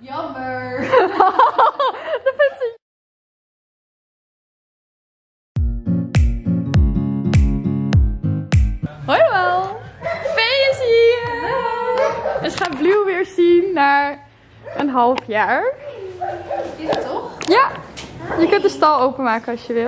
Jammer. Dat vindt ze... Hoi wel. Vee is hier. En ze gaat Blue weer zien na een half jaar. Is het toch? Ja. Je kunt de stal openmaken als je wil.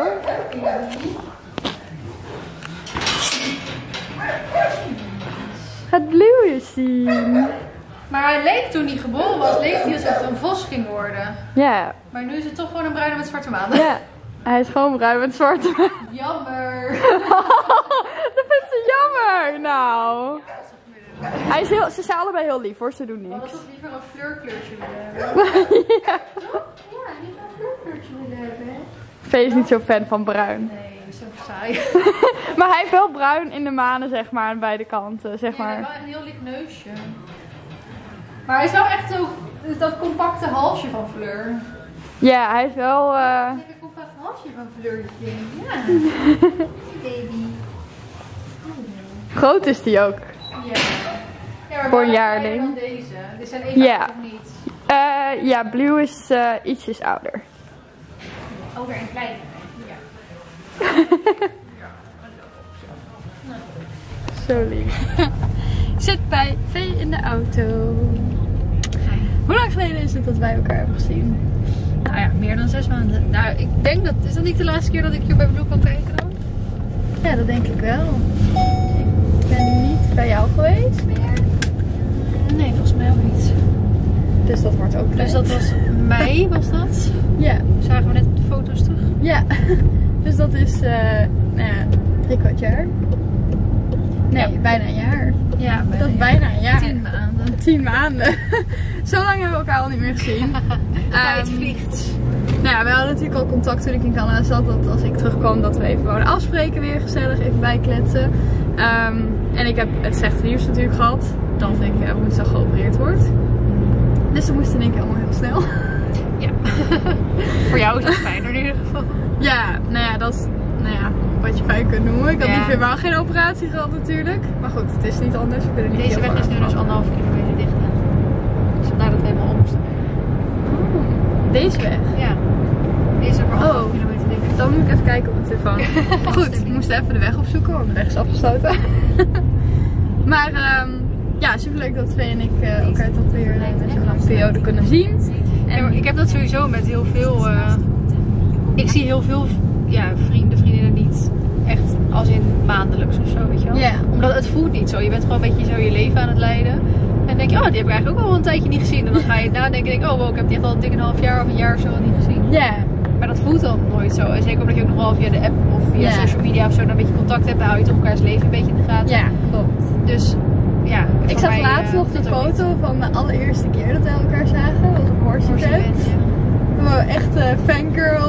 Gaat Blue weer zien. Maar hij leek toen hij geboren was, leek hij alsof het een vos ging worden. Ja. Maar nu is het toch gewoon een bruine met zwarte maanden. Ja. Hij is gewoon bruin met zwarte maanden. Jammer. Dat vindt ze jammer. Nou. Hij is heel, ze zijn allebei heel lief hoor, ze doen Ik niks. had toch liever een fleurkleurtje willen hebben. Ja. Ja, liever een fleurkleurtje willen hebben. Vee is niet zo fan van bruin. Nee, zo saai. Maar hij heeft wel bruin in de manen, zeg maar, aan beide kanten, zeg Ja, hij maar. heeft wel echt een heel lief neusje. Maar hij is wel echt zo, dat compacte halsje van Fleur. Ja, hij is wel... Een compact halsje van Fleurtje. Ja. Baby. Groot is die ook. Ja. Ja, maar Voor een waar jaarling. dan deze? Dit zijn even Ja. of niet? Ja, Blue is ietsjes ouder. Oh, weer een kleine. Ja. Zo lief. Zit bij Vee in de auto. Hoe lang geleden is het dat wij elkaar hebben gezien? Nou ja, meer dan 6 maanden. Nou, ik denk dat, is dat niet de laatste keer dat ik hier bij Blue kan kijken dan? Ja, dat denk ik wel. Ik ben niet bij jou geweest meer. Nee, volgens mij ook niet. Dus dat wordt ook leuk. Dus dat was mei, was dat? Ja. Zagen we net de foto's terug? Ja. Dus dat is, nou ja, 3/4 jaar. Nee, Ja. bijna een jaar. Ja, Dat is bijna een jaar. 10 maanden. 10 maanden. Zo lang hebben we elkaar al niet meer gezien. Tijd vliegt. Nou ja, we hadden natuurlijk al contact toen ik in Canada zat. Dat als ik terugkwam dat we even wouden afspreken weer gezellig. Even bijkletsen. En ik heb het slechte nieuws natuurlijk gehad. Dat ik woensdag geopereerd word. Dus dat moest in één keer allemaal heel snel. Ja. Voor jou is het fijner in ieder geval. Ja, nou ja, dat is wat je fijn kunt noemen. Ik had Ja. liever helemaal geen operatie gehad natuurlijk. Maar goed, het is niet anders. Ik ben er niet Deze heel weg bang is nu dus voor. 1,5 kilometer dicht. Dus vandaar dat we helemaal om moesten. Deze weg. Ja. Deze is maar 1,5 Oh. kilometer dicht. Dan moet ik even kijken op mijn telefoon. Maar goed, ik moest even de weg opzoeken, want de weg is afgesloten. Maar ja, superleuk dat Vee en ik elkaar toch weer in zo'n lange periode kunnen zien. Ja, maar ik heb dat sowieso met heel veel. Ik zie heel veel vriendinnen niet echt als in maandelijks of zo, weet je wel. Ja. Omdat het voelt niet zo. Je bent gewoon een beetje zo je leven aan het leiden. En dan denk je, oh, die heb ik eigenlijk ook al een tijdje niet gezien. En dan ga je nadenken en denk ik, oh wow, ik heb die echt al 1,5 jaar of een jaar of zo al niet gezien. Ja. Maar dat voelt dan nooit zo. En zeker omdat je ook nog wel via de app of via social media of zo dan een beetje contact hebt. Dan hou je toch elkaars leven een beetje in de gaten. Ja, klopt. Dus ja. Ik voor zag mij, laatst nog de dat ook niet. foto van de allereerste keer dat we elkaar zagen. Dat was op Horsey Horsey Tent. Band, ja. Wow, echt fangirl.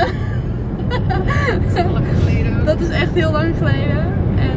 Dat is al lang geleden. Dat is echt heel lang geleden. En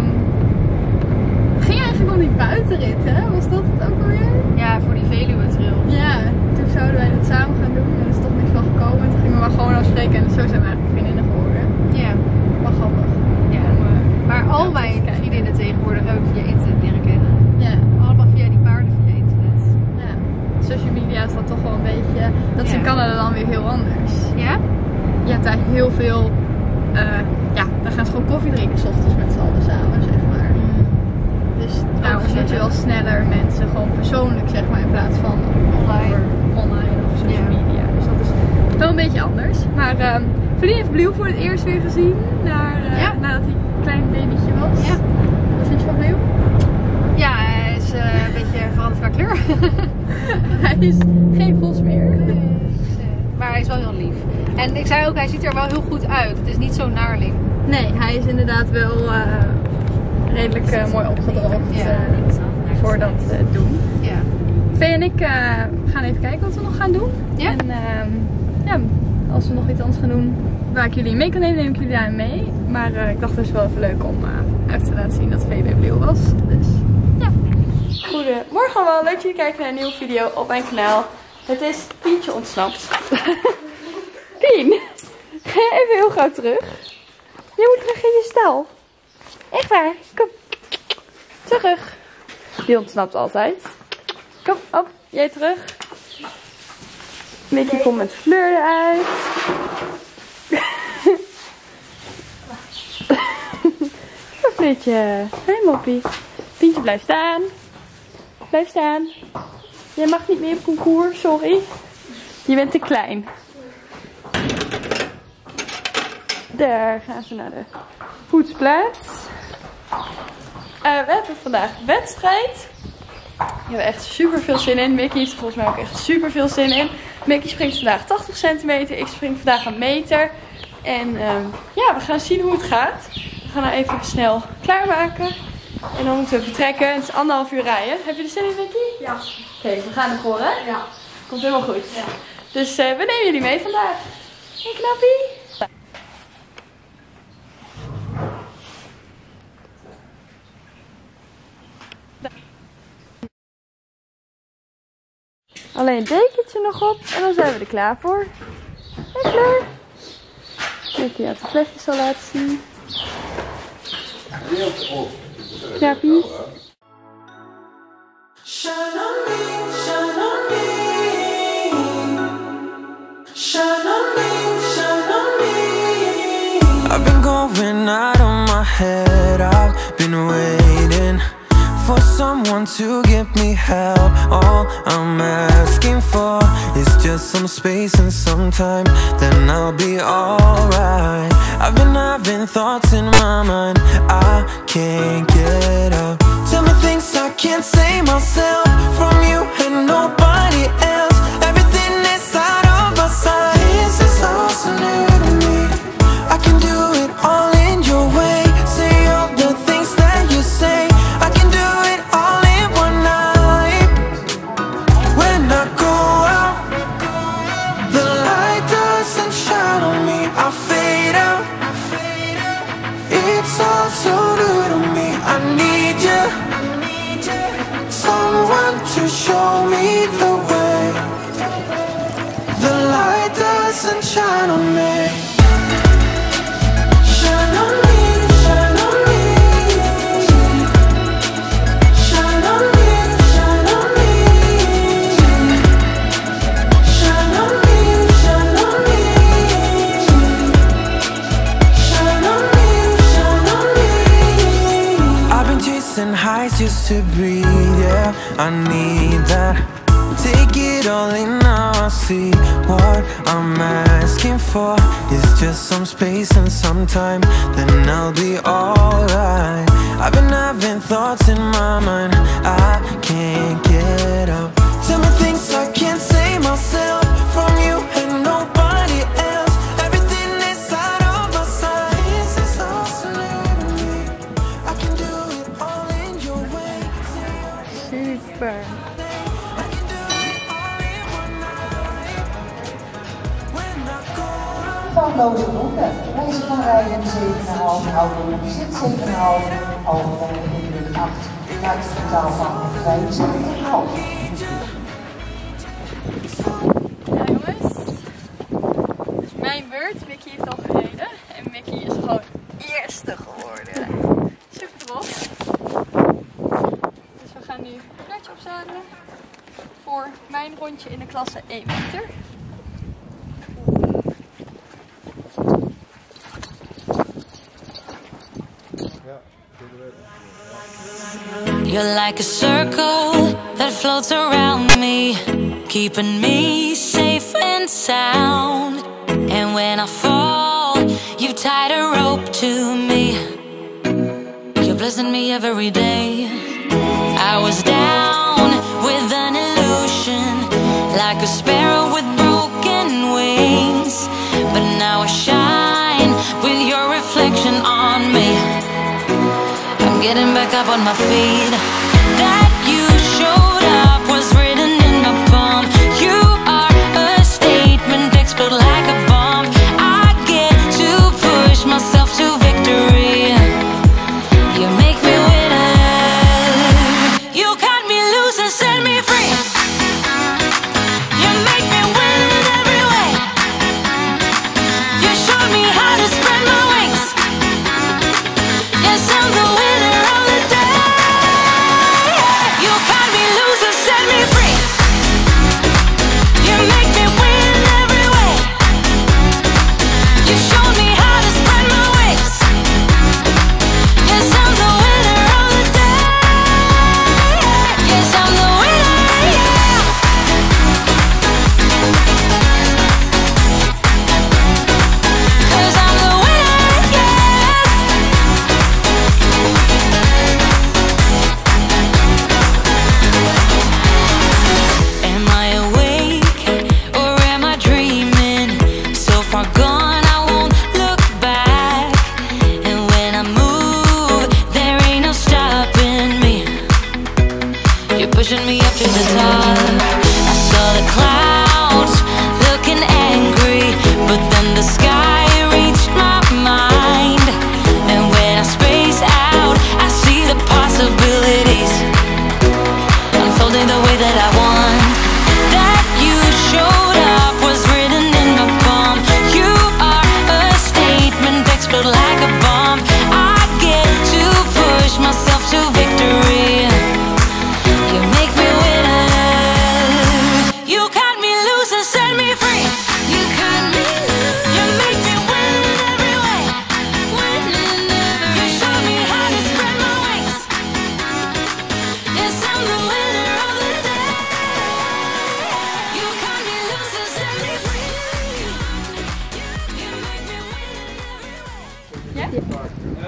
het ging eigenlijk om die buitenrit, hè? Was dat het ook alweer? Ja, voor die Veluwe Trail. Ja, toen zouden wij dat samen gaan doen. En er is toch niks van gekomen. En toen gingen we maar gewoon afspreken. En zo zijn we eigenlijk vriendinnen geworden. Ja. Wel grappig. Ja. Maar al mijn vriendinnen tegenwoordig heb ik via internet leren kennen. Ja. Allemaal via die paarden via internet. Ja. Social media is dat toch wel een beetje... Dat is in Ja. Canada dan weer heel anders. Ja? Je hebt daar heel veel... dan gaan ze gewoon koffie drinken 's ochtends met z'n allen samen, zeg maar. Dus daar ontmoet je wel sneller mensen gewoon persoonlijk, zeg maar, in plaats van online of social media. Dus dat is wel een beetje anders. Maar Verlien heeft Blue voor het eerst weer gezien, nadat hij een klein babytje was. Ja. Wat vind je van Blue? Ja, hij is een beetje veranderd qua kleur. Hij is geen vos meer. Maar hij is wel heel lief. En ik zei ook, hij ziet er wel heel goed uit. Het is niet zo'n naarling. Nee, hij is inderdaad wel redelijk mooi opgedroogd voor dat doen. Ja. Vee en ik gaan even kijken wat we nog gaan doen. Ja? En ja, als we nog iets anders gaan doen waar ik jullie mee kan nemen, neem ik jullie daar mee. Maar ik dacht het is wel even leuk om even te laten zien dat Vee bij Blue was. Dus ja. Goedemorgen allemaal, leuk dat jullie kijken naar een nieuwe video op mijn kanaal. Het is Pientje ontsnapt. Pien, ga je even heel gauw terug? Je moet terug in je stal. Echt waar, kom. Terug. Die ontsnapt altijd. Kom, op, jij terug. Mickey komt met Fleur eruit. Fleurtje. Hé Moppie. Pientje, blijf staan. Blijf staan. Jij mag niet meer op concours, sorry. Je bent te klein. Daar gaan ze naar de poetsplaats. We hebben vandaag wedstrijd. We hebben echt super veel zin in. Mickey heeft er volgens mij ook echt super veel zin in. Mickey springt vandaag 80 centimeter. Ik spring vandaag een meter. En ja, we gaan zien hoe het gaat. We gaan nou even snel klaarmaken. En dan moeten we vertrekken. Het is 1,5 uur rijden. Heb je er zin in, Mickey? Ja. Oké, we gaan ervoor, hè? Ja. Komt helemaal goed. Ja. Dus we nemen jullie mee vandaag. Hey, knappie. Alleen een dekentje nog op en dan zijn we er klaar voor. Hey Fleur. Mickey had de flesjes al laten zien. Knappie. Shine on me, shine on me. Shine on me, shine on me. I've been going out of my head. I've been waiting for someone to give me help. All I'm asking for is just some space and some time, then I'll be alright. I've been having thoughts in my mind I can't get out. Tell me things I can't say myself, from you and nobody else. Everything is out of my sight. This is all so new to me. I can do it all in your way. Say all the things that you say. I can do it all in one night. When I go out, the light doesn't shine on me. I fade out. It's all so new to me. I need you, someone to show me the way. The light doesn't shine on me. Shine on me, shine on me. Shine on me, shine on me. Shine on me, shine on me. Shine on me, shine on me. I've been chasing highs just to breathe, yeah, I need that. Take it all in now, I see what I'm asking for is just some space and some time, then I'll be alright. I've been having thoughts in my mind I can't get out. Tell me things I can't say myself, from you and nobody else. Everything is out of my sight. This is all so new to me. I can do it all in your way. Super. I can do it all in one night. When I go out. Van loze route. Wijze van rijden 7,5, oude zit 7,5, algemene indruk 8. Maakt een totaal van 75,5. Ja jongens, het is mijn beurt. Mickey heeft al gereden en Mickey is gewoon eerste geworden. Super trots. Dus we gaan nu een kwartje opzadelen voor mijn rondje in de klasse 1 meter. You're like a circle that floats around me, keeping me safe and sound. And when I fall, you've tied a rope to me. You're blessing me every day. I was down with an illusion, like a sparrow with broken wings. But now I shine with your reflection on me. I'm getting back up on my feet. That you showed up was written in my palm. You are a statement, explode like a bomb. I get to push myself to victory. You make me winner. You cut me loose and set me free. You make me win in every way. You showed me how to spread my wings. Yes, I'm the winner of the day.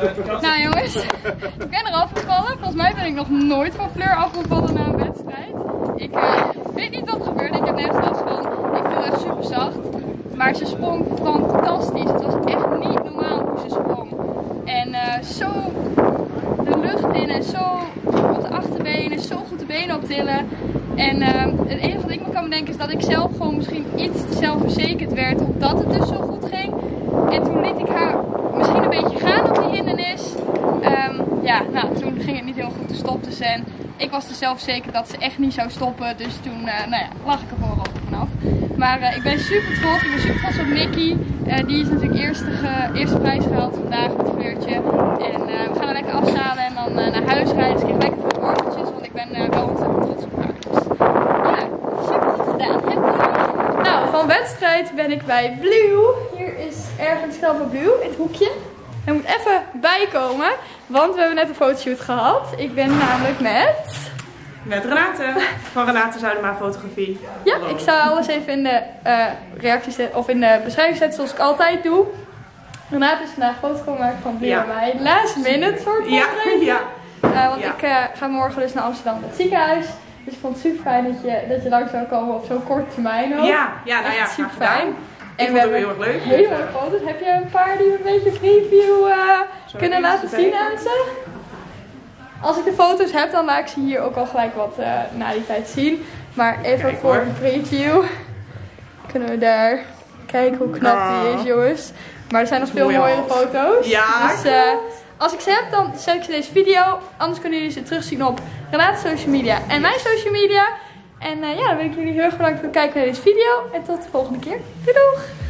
Nou jongens, ik ben eraf gevallen. Volgens mij ben ik nog nooit van Fleur afgevallen na een wedstrijd. Ik weet niet wat er gebeurde. Ik heb nergens last van. Ik viel echt super zacht. Maar ze sprong fantastisch. Het was echt niet normaal hoe ze sprong. En zo de lucht in en zo op de achterbenen, zo goed de benen optillen. En het enige wat ik me kan bedenken is dat ik zelf gewoon misschien iets te zelfverzekerd werd omdat het dus zo goed ging. En toen liet ik haar misschien een beetje gaan op die hindernis. Ja, nou, toen ging het niet heel goed, toen stopte ze. En ik was er zelf zeker dat ze echt niet zou stoppen. Dus toen nou ja, lag ik er gewoon ook vanaf. Maar ik ben super trots. Ik ben super trots op Nicky. Die is natuurlijk eerste prijs gehaald vandaag met Fleurtje. En we gaan er lekker afzalen en dan naar huis rijden. Dus ik krijg lekker veel worteltjes, want ik ben wel ontzettend trots op haar. Dus ja, super goed gedaan. Nou, van wedstrijd ben ik bij Blue. Hier is ergens snel van Blue, in het hoekje. Hij moet even bijkomen, want we hebben net een fotoshoot gehad. Ik ben namelijk met Renate, van Renate Zuidema Fotografie. Ja, Hallo. Ik zal alles even in de reacties of in de beschrijving zetten zoals ik altijd doe. Renate is vandaag foto maken van Blue bij mij. Last minute soort van. Want ik ga morgen dus naar Amsterdam met het ziekenhuis. Dus ik vond het super fijn dat je langs zou komen op zo'n korte termijn ook. Ja, nou ja, super fijn. Ik vond het ook heel erg leuk. Hele mooie foto's. Heb je een paar die we een beetje preview kunnen laten zien aan ze? Als ik de foto's heb, dan laat ik ze hier ook al gelijk wat na die tijd zien. Maar even Kijk, voor hoor. een preview. Kunnen we daar kijken hoe knap die is, jongens. Maar er zijn nog veel Mooie mooiere hals. foto's. Ja, Dus als ik ze heb, dan zet ik ze in deze video. Anders kunnen jullie ze terugzien op Renate's social media en mijn social media. En ja, dan wil ik jullie heel erg bedanken voor het kijken naar deze video. En tot de volgende keer. Doei doeg!